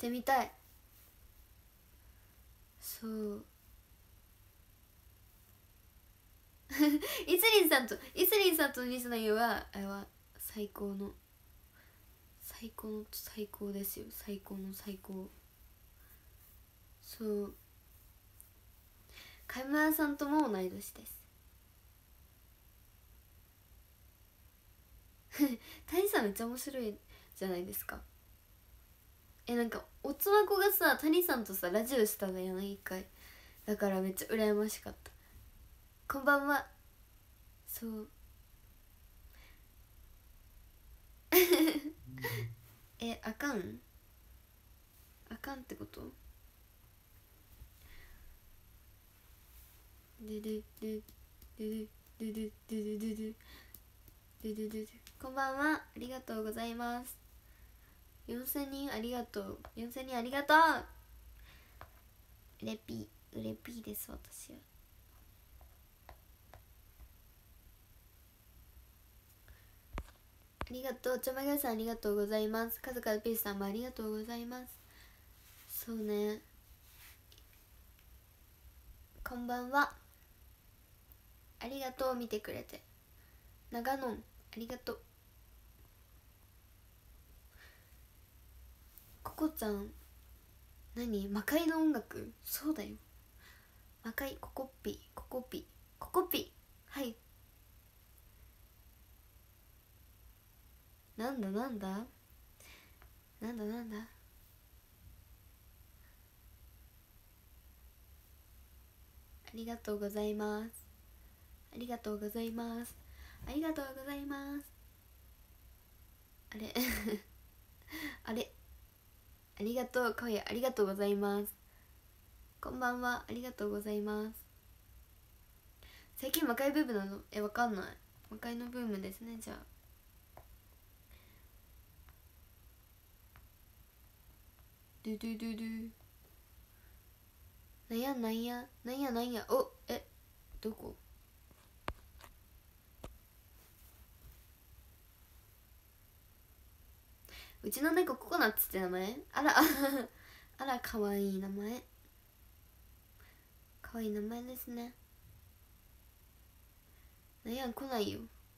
てみたい。そうイスリンさんとニスの湯はあれは最高の最高ですよ。最高の最高。そう、貝村さんとも同い年です。谷さんめっちゃ面白いじゃないですか。なんかおつまこがさ谷さんとさラジオしたのやない一回。だからめっちゃ羨ましかった。こんばんは。そうあかんってこと？ででででででででででこんばんは、ありがとうございます。4000人ありがとう。4000人ありがとう。うれぴーです私は。ありがとう。ちょまがさんありがとうございます。カズカズピースさんもありがとうございます。そうね、こんばんは、ありがとう。見てくれて。長野ありがとう。ココちゃん何魔界の音楽？そうだよ、魔界。ココピはい。なんだありがとうございます。ありがとうございます。ありがとうございます。あれあれ、ありがとう。かわいい、ありがとうございます。こんばんは、ありがとうございます。最近魔界ブームなの？わかんない。魔界のブームですね。じゃあドゥドゥドゥドゥ。なんやお、どこ？うちの猫ココナッツって名前？あらあら、かわいい名前。かわいい名前ですね。なんや来ないよ。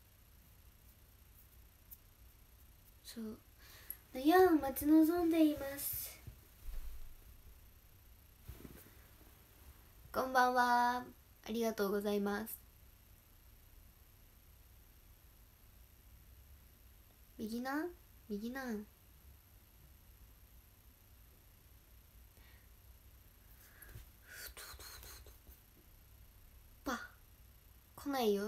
そう、なんや待ち望んでいます。こんばんは、ありがとうございます。右なパ来ないよ。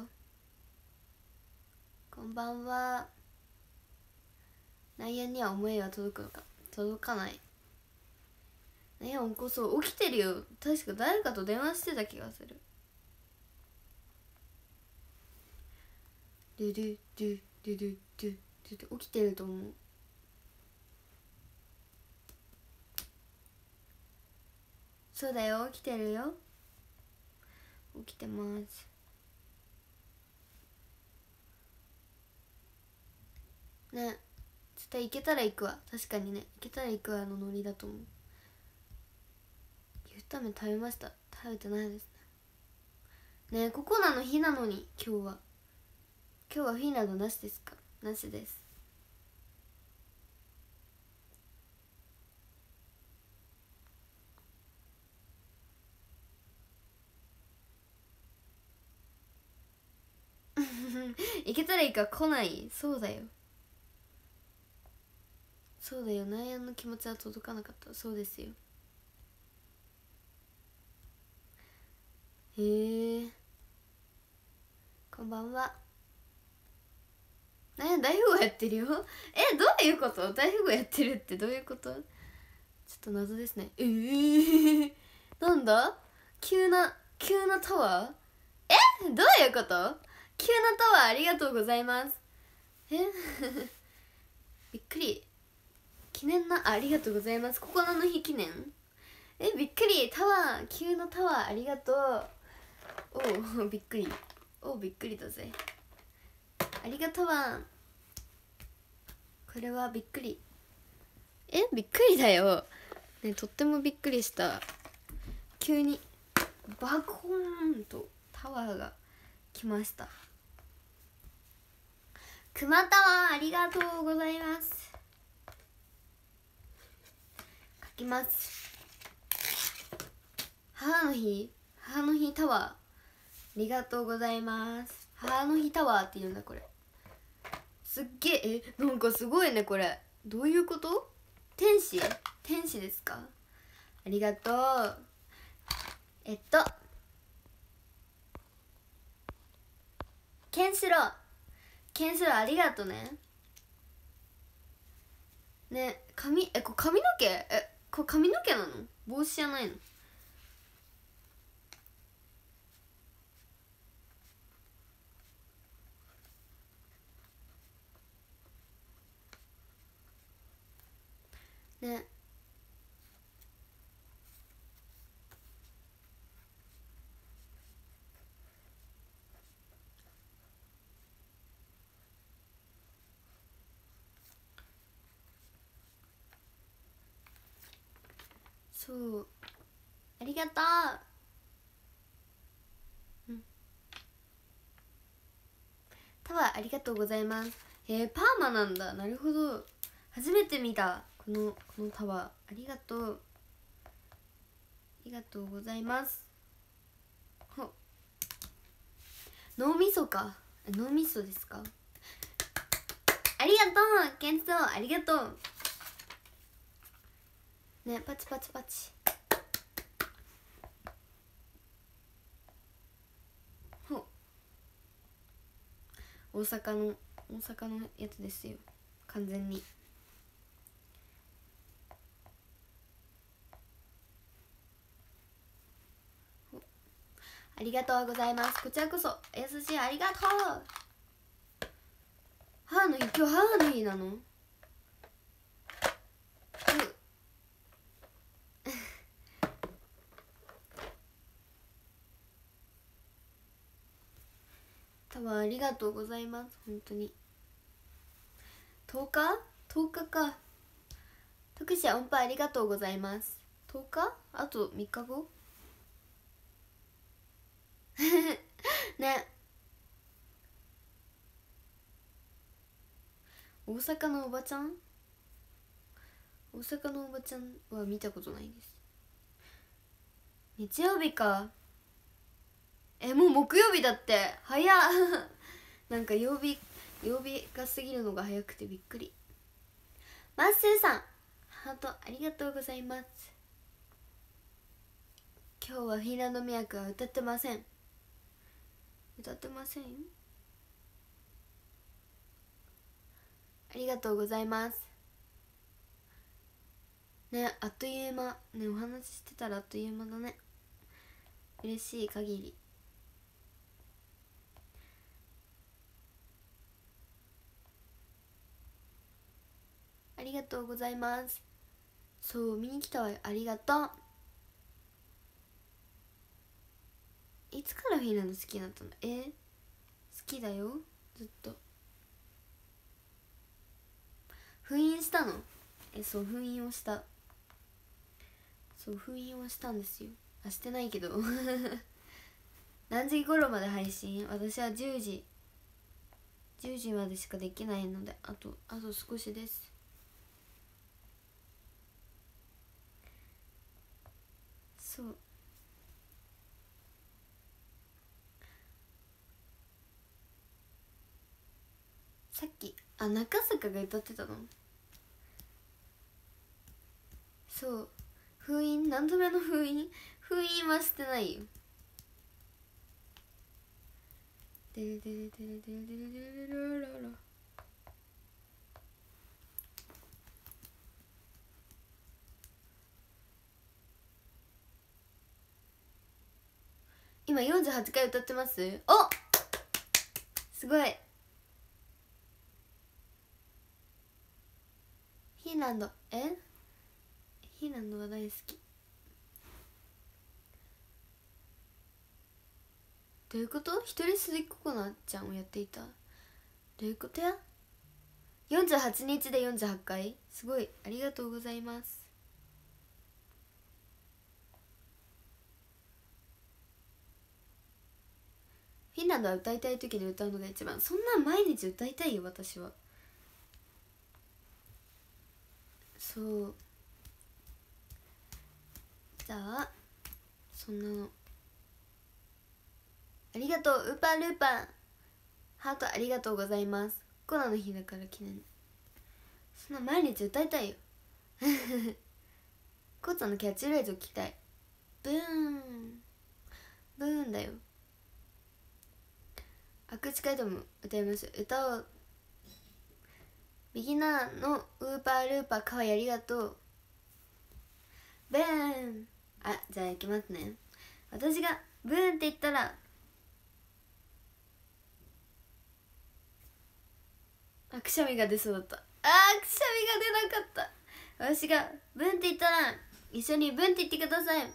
こんばんは。なんやには思いは届くのか届かない。なんやんこそ起きてるよ。確か誰かと電話してた気がする。ドゥドゥドゥドゥドゥドゥドゥ起きてると思う。そうだよ、起きてるよ。起きてます。ね、絶対行けたら行くわ。確かにね、行けたら行くわのノリだと思う。牛タンメン食べました？食べてないですね。ねえ、ココナの日なのに今日はフィンランドなしですか？なしです。行けたらいいか来ない。そうだよナイアンの気持ちは届かなかった。そうですよ。へえ、こんばんは。ナイアン大富豪やってるよ。どういうこと？大富豪やってるってどういうこと？ちょっと謎ですね。なんだ急なタワー？どういうこと？急なタワーありがとうございます。びっくり。記念な、ありがとうございます。ココナの日記念。びっくり。タワー、急なタワーありがとう。おおびっくり。びっくりだぜ。ありがとうわ。これはびっくり。びっくりだよ。 ね、とってもびっくりした。急にバコーンとタワーが来ました。くまタワーありがとうございます。書きます。母の日タワーありがとうございます。母の日タワーって言うんだこれ。すっげえ、なんかすごいねこれ。どういうこと？天使ですか？ありがとう。ケンシロウありがとね。ね、これ髪の毛？これ髪の毛なの？帽子じゃないの？ね。そう、ありがとう。タワーありがとうございます。パーマなんだ。なるほど、初めて見た。このタワーありがとう。ありがとうございます。脳みそか。脳みそですか？ありがとう。ケンソーありがとうね。パチパチパチ。大阪のやつですよ、完全に。ありがとうございます。こちらこそ優しい、ありがとう。母の日、今日母の日なの？多分ありがとうございます。本当に10日か。徳志音符ありがとうございます。10日？あと3日後ね。大阪のおばちゃんは見たことないです。日曜日か。もう木曜日だって。早っなんか曜日が過ぎるのが早くてびっくり。マッスーさんハートありがとうございます。今日はフィンランドミヤクは歌ってません。ありがとうございますね。あっという間ね。お話ししてたらあっという間だね。嬉しい限り。ありがとうございます。そう見に来たわよ。ありがとう。いつからフィンランド好きになったの？好きだよずっと。封印したの？そう封印をしたんですよ。してないけど何時頃まで配信？私は10時までしかできないので、あと少しです。そう、さっき中坂が歌ってたの。そう、封印何度目の封印はしてないよ。でれでれでれでれでれでれらら。今48回歌ってます。お、すごい。フィンランドは大好き。どういうこと？一人鈴木ココナちゃんをやっていた。どういうことや。48日で48回、すごい。ありがとうございます。 フィンランドは歌いたい時に歌うのが一番。そんな毎日歌いたいよ私は。そう、じゃあそんなのありがとう。ウーパールーパーハートありがとうございます。コロナの日だから記念。そんな毎日歌いたいよコウちゃんのキャッチフレーズを聞きたい。ブーンブーンだよ。アクチカイトも歌います。歌をビギナーのウーパールーパーかわいいありがとう。ブーン。あ、じゃあいきますね。私がブーンって言ったらくしゃみが出そうだった。くしゃみが出なかった。私がブンって言ったら一緒にブンって言ってください。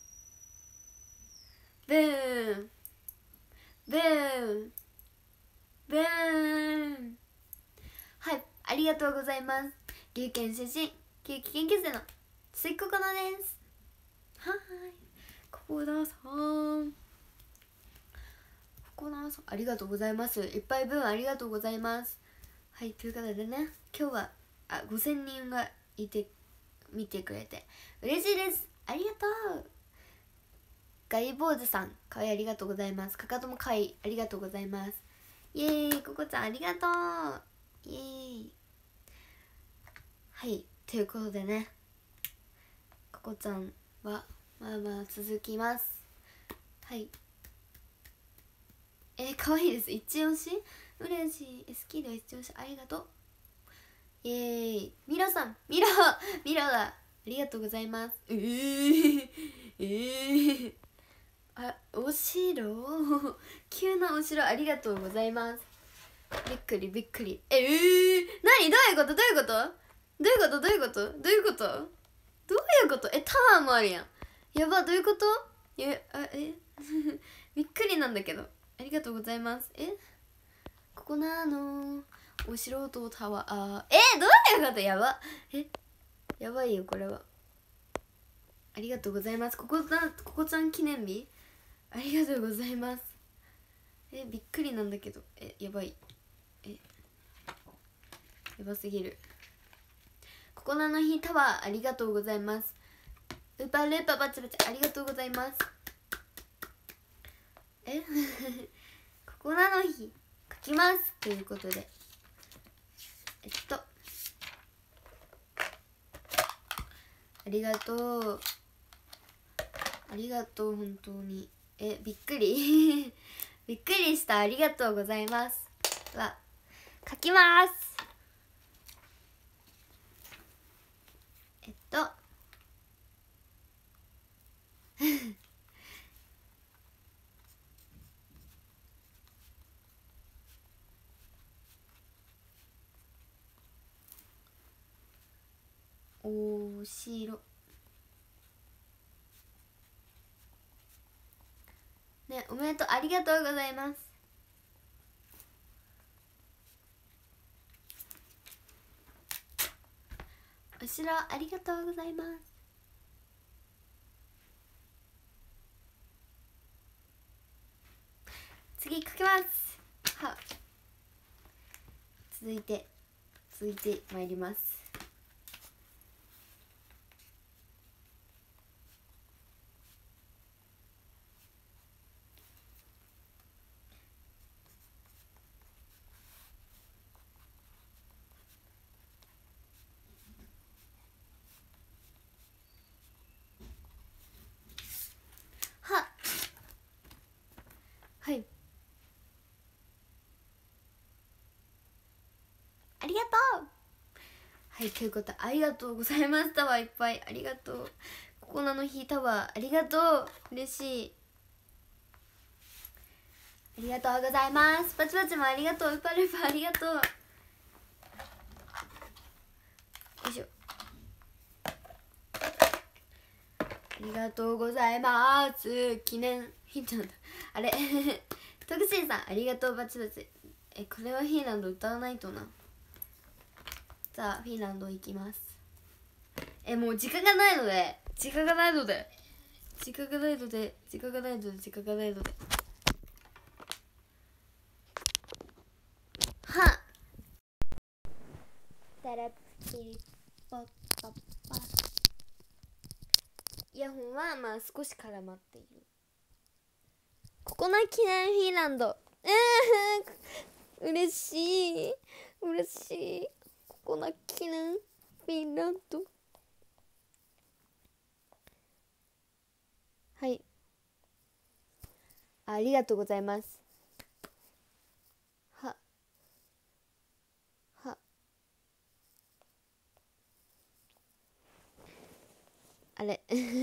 ブーンブーンブーン。はい、ありがとうございます。岐阜県出身、岐阜研究生のついここなです。はい、ここださん、ここださん、ありがとうございます。いっぱいブーンありがとうございます。はい、ということでね、今日は5000人がいて見てくれて嬉しいです。ありがとう。ガイ坊主さん、かわいいありがとうございます。かかともかわいいありがとうございます。イエーイ。ここちゃんありがとう。イエーイ。はい、ということでね、ここちゃんはまあまあ続きます。はい、かわいいです。一押し嬉しい。好きで一押しありがとう。イエーイ。ミロさん、ミロだ。ありがとうございます。お城急なお城ありがとうございます。びっくりびっくり。何、どういうことどういうことどういうことどういうことどういうことどういうことタワーもあるやん。やば、どういうことびっくりなんだけど。ありがとうございます。ここなのお城とタワー。どういうこと。やば。やばいよこれは。ありがとうございます。ここちゃん記念日ありがとうございます。びっくりなんだけど。やばい。やばすぎる。ここなの日タワーありがとうございます。ウーパールーパーバチバチありがとうございます。ここなの日書きますということで、ありがとうありがとう本当に。びっくりびっくりした。ありがとうございます。書きますお城ね、おめでとう。ありがとうございます。お城ありがとうございます。次書きます。続いてまいります。はい、ありがとう。はい、ということでありがとうございましたわ。いっぱいありがとう。ここなの日タワーありがとう。嬉しい。ありがとうございます。パチパチもありがとう。ウパルパありがとう。よいしょ。ありがとうございます。記念ヒントなんだあれトクシーさんありがとう。バチバチ。これはフィンランド歌わないとな。じゃあフィンランド行きます。もう時間がないのでタラピリポッパッパ。イヤホンはまあ少し絡まっている。ココナ記念フィンランド。嬉しい嬉しい。ココナ記念フィンランド。はい、ありがとうございます。はあれ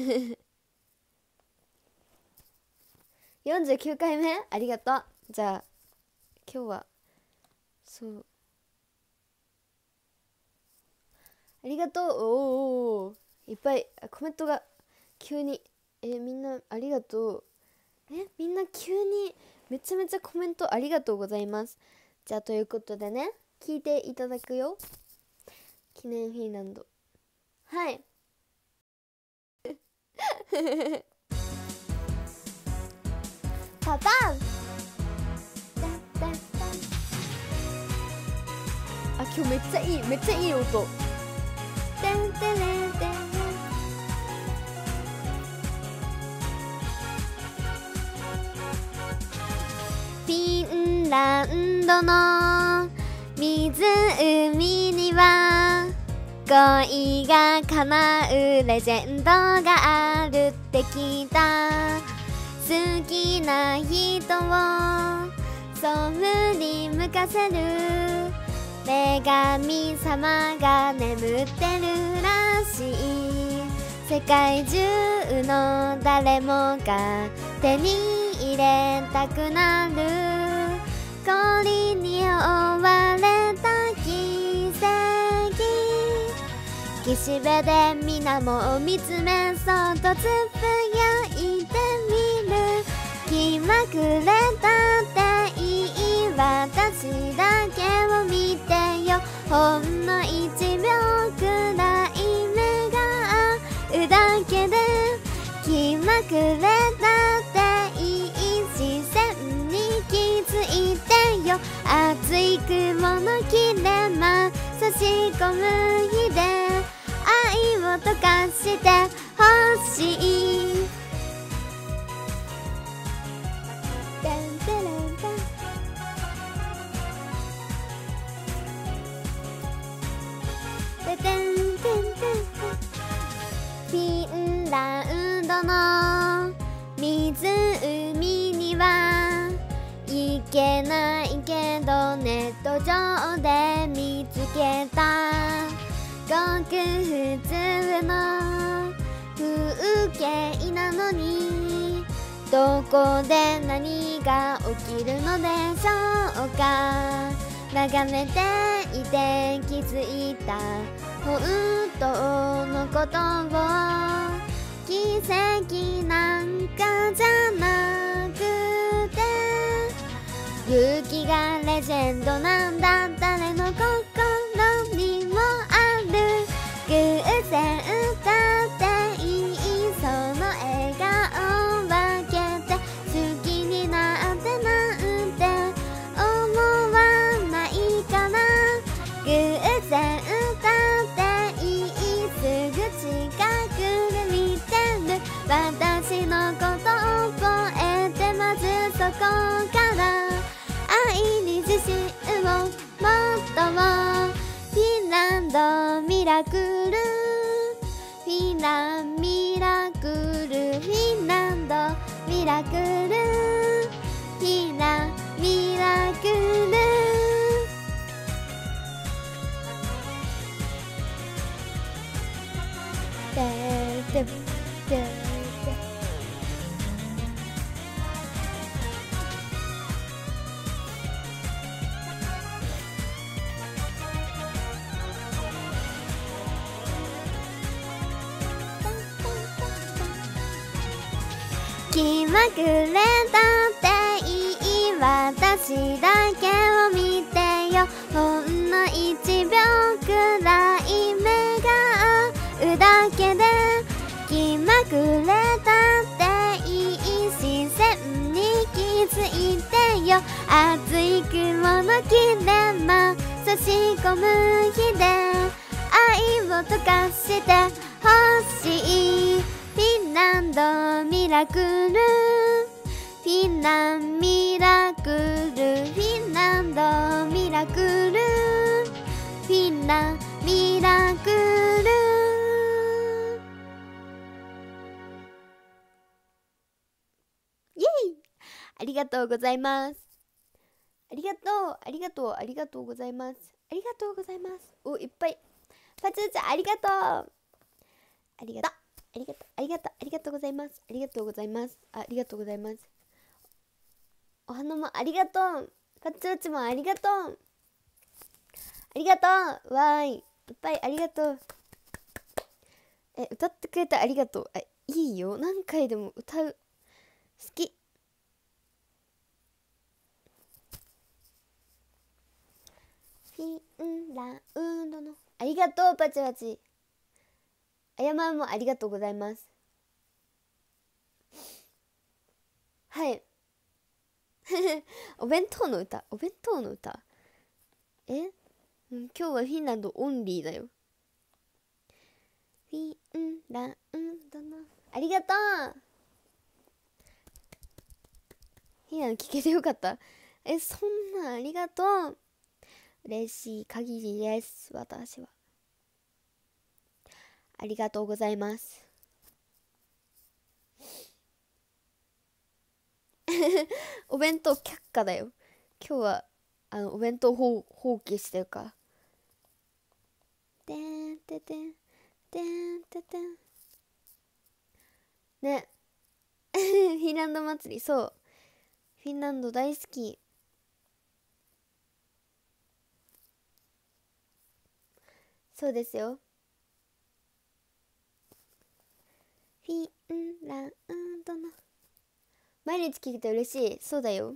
49回目ありがとう。じゃあ今日はそうありがとう。おーいっぱいコメントが急にみんなありがとう。みんな急にめちゃめちゃコメントありがとうございます。じゃあということでね、聞いていただくよ。記念フィンランド。はいパパンあ、今日めっちゃいいめっちゃいい音。てんてれんてん。フィンランドの湖には恋が叶うレジェンドがあるって聞いた。好きな人をそ振り向かせる女神様が眠ってるらしい。世界中の誰もが手に入れたくなる氷に覆われた奇跡。岸辺で水面を見つめそうとつぶやいてみる。気まぐれだっていい私だけを見てよ。ほんの1秒くらい目が合うだけで気まぐれだっていい視線に気づいてよ。熱い雲の切れ間差し込む日で愛を溶かしてほしい。フィンランドの湖には行けないけどネット上で見つけたごく普通の風景なのにどこで何が起きるのでしょうか。眺めていて気づいた本当のことを奇跡なんかじゃなくて勇気がレジェンドなんだ。誰の心にもある偶然だっていいその笑顔分けて好きになってなんて思わないから偶然だっていいすぐ近くで見てる私のこと覚えてまずそこから愛に自信を持っとフィンランドミラクルフィンランミラクルフィンランドミラクルフィンランミラクル気まぐれだっていい私だけを見てよ。ほんの1秒くらい目が合うだけで気まぐれだっていい視線に気づいてよ。熱い雲の切れ間差し込む日で愛を溶かしてほしい。フィンランドミラクル、フィンランミラクル、フィンランドミラクル、フィンランミラクル。イエイ、ありがとうございます。ありがとう、ありがとう、ありがとうございます。ありがとうございます。お、いっぱい。パチューチャありがとう。ありがとう。ありがとう、ありがとう、ありがとうございます。ありがとうございます。ありがとうございます。お花もありがとう。パチューチもありがとう。ありがとう。わーい。いっぱいありがとう。歌ってくれてありがとう。いいよ。何回でも歌う。好き。フィンランドのありがとうパチパチ。あやまんもありがとうございます。はいお弁当の歌、お弁当の歌、今日はフィンランドオンリーだよ。フィンランドのありがとう。フィンランド聞けてよかった。そんなありがとう。嬉しい限りです。私はありがとうございますお弁当却下だよ。今日はお弁当放棄してるから。てんててんてんててんねフィンランド祭り、そうフィンランド大好き。そうですよ。フィンランドの毎日聞けて嬉しい。そうだよ。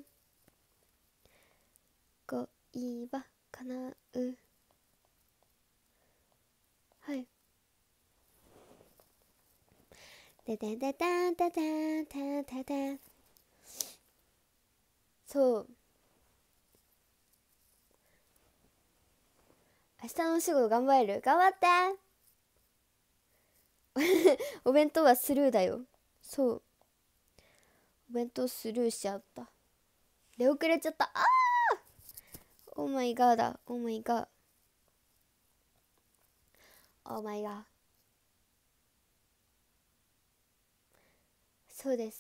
恋は叶う。はい。ててててててててて。そう。明日のお仕事頑張れる？頑張ってお弁当はスルーだよ。そう。お弁当スルーしちゃった。出遅れちゃった。オーマイガーだ。オーマイガー。オーマイガー。そうです。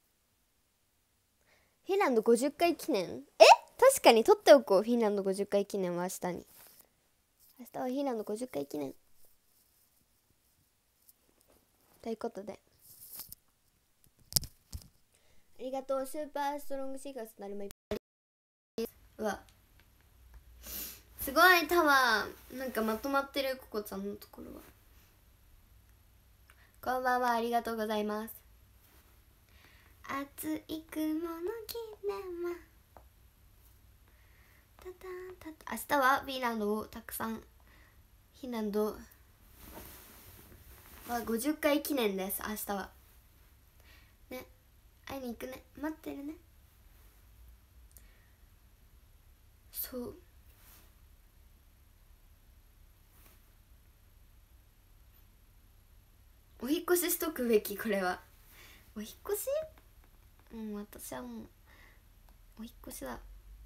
フィンランド50回記念？確かに撮っておこう。フィンランド50回記念は明日に。明日はフィンランド50回記念ということで、ありがとう。スーパーストロングシーガースなるまい。うわ、すごいタワーなんかまとまってる。ココちゃんのところは。こんばんは、ありがとうございます。熱い雲の切れ間、明日はフィンランドをたくさん。フィンランドは50回記念です。明日はね、会いに行くね。待ってるね。そう、お引越ししとくべき。これはお引越し。私はもうお引越しだ。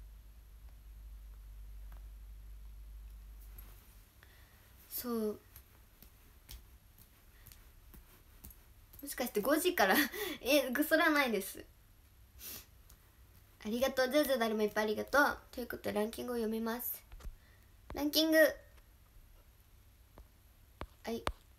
そう、もしかして5時からぐそらないです。ありがとう。ジョジョ誰もいっぱいありがとう。ということでランキングを読みます。ランキング、はい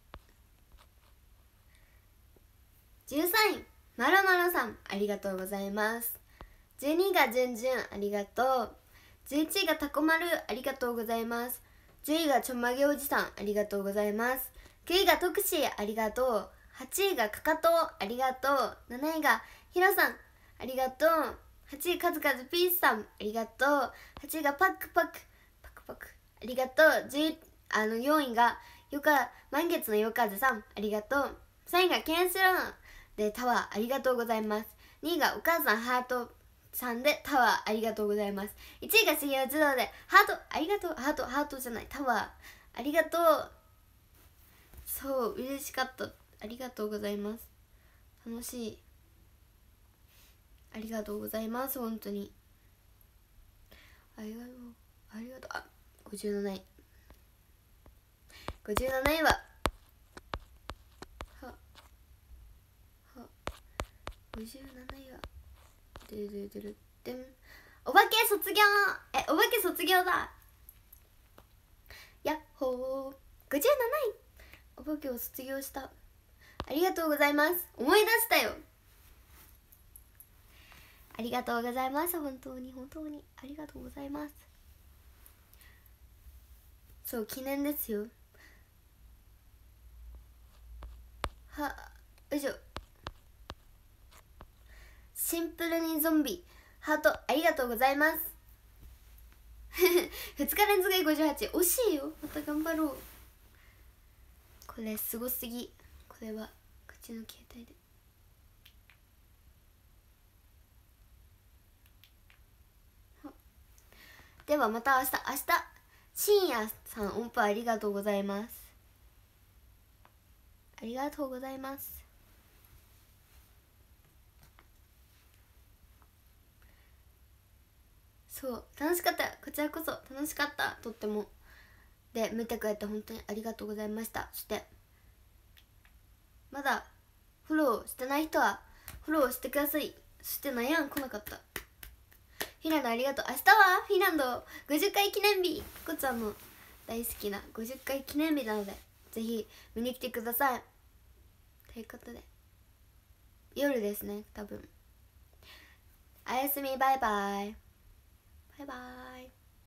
、13位まろまろさん、ありがとうございます。12位がじゅんじゅん、ありがとう。11位がたこまる、ありがとうございます。10位がちょんまげおじさん、ありがとうございます。9位がとくし、ありがとう。8位がかかと、ありがとう。7位がひろさん、ありがとう。8位かずかずピースさん、ありがとう。8位がパクパクパクパク、ありがとう。4位が満月のよかずさん、ありがとう。3位がケンシロンでタワー、ありがとうございます。2位がお母さんハートさんでタワーありがとうございます。1位が杉尾児童でハートありがとう。ハートじゃない、タワーありがとう。そう嬉しかった、ありがとうございます。楽しい、ありがとうございます。本当にありがとうありがとう。あ、57位57位は57位はドゥルドゥルドゥン、お化け卒業。お化け卒業だ。やっほー。57位、お化けを卒業した。ありがとうございます。思い出したよ。ありがとうございます。本当に本当にありがとうございます。そう記念ですよ。よいしょ。シンプルにゾンビハートありがとうございます。2日連続で58、惜しいよ。また頑張ろう。これすごすぎ。これは口の携帯で。ではまた明日。深夜さん音符ありがとうございます。ありがとうございます。そう楽しかった、こちらこそ楽しかった、とっても。で見てくれて本当にありがとうございました。そしてまだフォローしてない人はフォローしてください。そしてなんやん来なかったフィンランドありがとう。明日はフィンランド50回記念日、こちゃんの大好きな50回記念日なのでぜひ見に来てください。ということで夜ですね多分。おやすみ、バイバイバイバイ。